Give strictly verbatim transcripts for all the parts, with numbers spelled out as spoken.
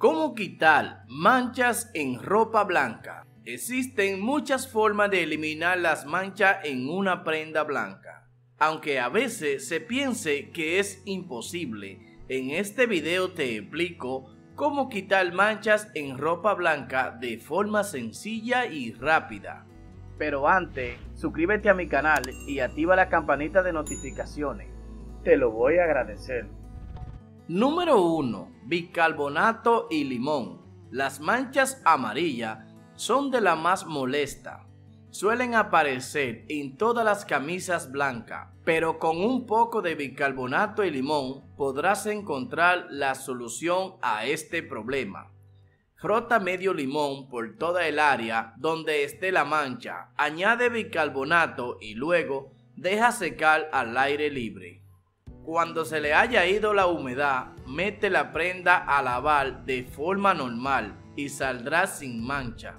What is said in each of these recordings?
¿Cómo quitar manchas en ropa blanca? Existen muchas formas de eliminar las manchas en una prenda blanca. Aunque a veces se piense que es imposible, en este video te explico cómo quitar manchas en ropa blanca de forma sencilla y rápida. Pero antes, suscríbete a mi canal y activa la campanita de notificaciones. Te lo voy a agradecer. Número uno. Bicarbonato y limón. Las manchas amarillas son de las más molestas. Suelen aparecer en todas las camisas blancas, pero con un poco de bicarbonato y limón podrás encontrar la solución a este problema. Frota medio limón por toda el área donde esté la mancha, añade bicarbonato y luego deja secar al aire libre. Cuando se le haya ido la humedad, mete la prenda a lavar de forma normal y saldrá sin mancha.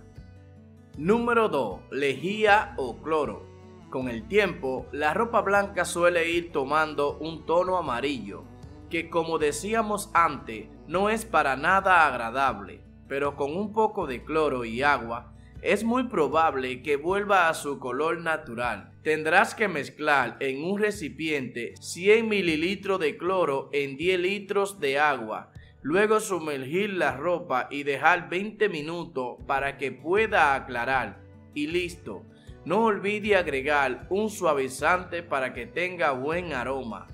Número dos. Lejía o cloro. Con el tiempo, la ropa blanca suele ir tomando un tono amarillo, que como decíamos antes, no es para nada agradable, pero con un poco de cloro y agua, es muy probable que vuelva a su color natural. Tendrás que mezclar en un recipiente cien mililitros de cloro en diez litros de agua. Luego sumergir la ropa y dejar veinte minutos para que pueda aclarar. Y listo. No olvide agregar un suavizante para que tenga buen aroma.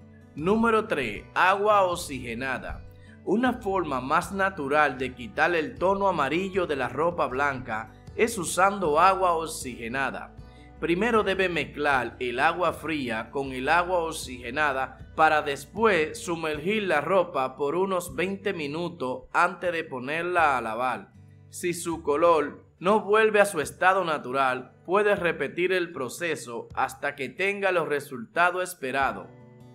Número tres. Agua oxigenada. Una forma más natural de quitar el tono amarillo de la ropa blanca es usando agua oxigenada. Primero debe mezclar el agua fría con el agua oxigenada para después sumergir la ropa por unos veinte minutos antes de ponerla a lavar. Si su color no vuelve a su estado natural, puede repetir el proceso hasta que tenga los resultados esperados.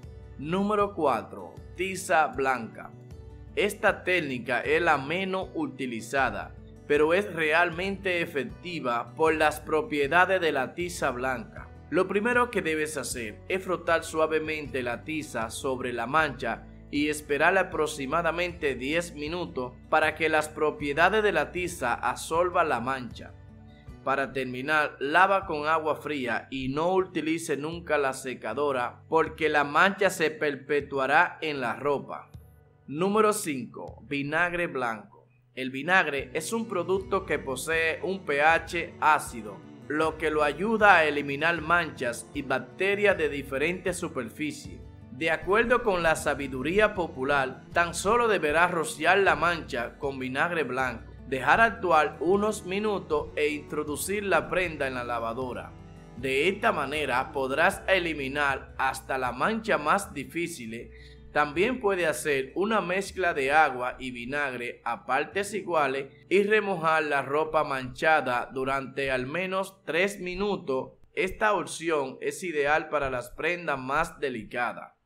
Número cuatro. Tiza blanca. Esta técnica es la menos utilizada, pero es realmente efectiva por las propiedades de la tiza blanca. Lo primero que debes hacer es frotar suavemente la tiza sobre la mancha y esperar aproximadamente diez minutos para que las propiedades de la tiza absorban la mancha. Para terminar, lava con agua fría y no utilice nunca la secadora porque la mancha se perpetuará en la ropa. Número cinco. Vinagre blanco. El vinagre es un producto que posee un pH ácido, lo que lo ayuda a eliminar manchas y bacterias de diferentes superficies. De acuerdo con la sabiduría popular, tan solo deberás rociar la mancha con vinagre blanco, dejar actuar unos minutos e introducir la prenda en la lavadora. De esta manera podrás eliminar hasta la mancha más difícil. También puede hacer una mezcla de agua y vinagre a partes iguales y remojar la ropa manchada durante al menos tres minutos. Esta opción es ideal para las prendas más delicadas.